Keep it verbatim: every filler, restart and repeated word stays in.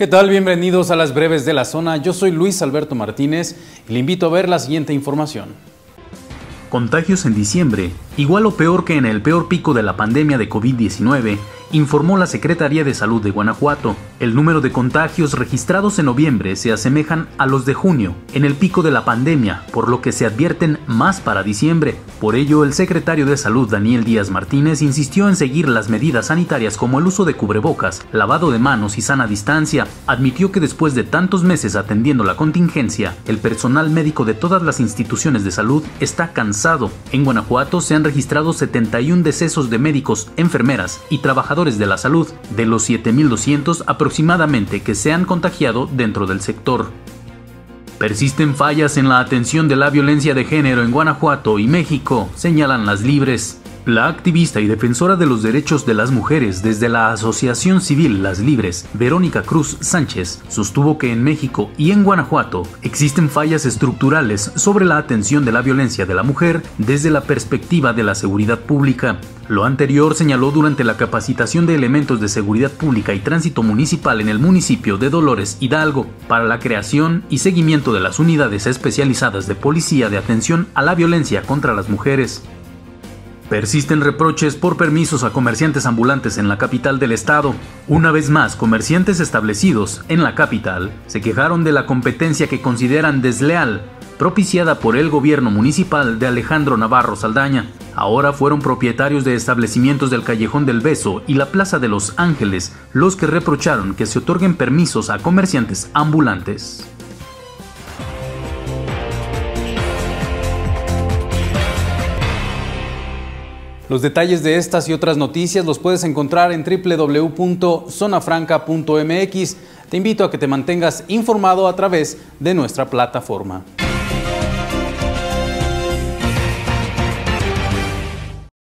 ¿Qué tal? Bienvenidos a las breves de la zona. Yo soy Luis Alberto Martínez y le invito a ver la siguiente información. Contagios en diciembre, igual o peor que en el peor pico de la pandemia de COVID diecinueve, informó la Secretaría de Salud de Guanajuato. El número de contagios registrados en noviembre se asemejan a los de junio, en el pico de la pandemia, por lo que se advierten más para diciembre. Por ello, el secretario de Salud, Daniel Díaz Martínez, insistió en seguir las medidas sanitarias como el uso de cubrebocas, lavado de manos y sana distancia. Admitió que después de tantos meses atendiendo la contingencia, el personal médico de todas las instituciones de salud está cansado. En Guanajuato se han registrado setenta y un decesos de médicos, enfermeras y trabajadores de la salud, de los siete mil doscientos aproximadamente que se han contagiado dentro del sector. Persisten fallas en la atención de la violencia de género en Guanajuato y México, señalan las Libres. La activista y defensora de los derechos de las mujeres desde la Asociación Civil Las Libres, Verónica Cruz Sánchez, sostuvo que en México y en Guanajuato existen fallas estructurales sobre la atención de la violencia de la mujer desde la perspectiva de la seguridad pública. Lo anterior señaló durante la capacitación de elementos de seguridad pública y tránsito municipal en el municipio de Dolores Hidalgo para la creación y seguimiento de las unidades especializadas de policía de atención a la violencia contra las mujeres. Persisten reproches por permisos a comerciantes ambulantes en la capital del estado. Una vez más, comerciantes establecidos en la capital se quejaron de la competencia que consideran desleal, propiciada por el gobierno municipal de Alejandro Navarro Saldaña. Ahora fueron propietarios de establecimientos del Callejón del Beso y la Plaza de los Ángeles los que reprocharon que se otorguen permisos a comerciantes ambulantes. Los detalles de estas y otras noticias los puedes encontrar en doble u doble u doble u punto zona franca punto m x. Te invito a que te mantengas informado a través de nuestra plataforma.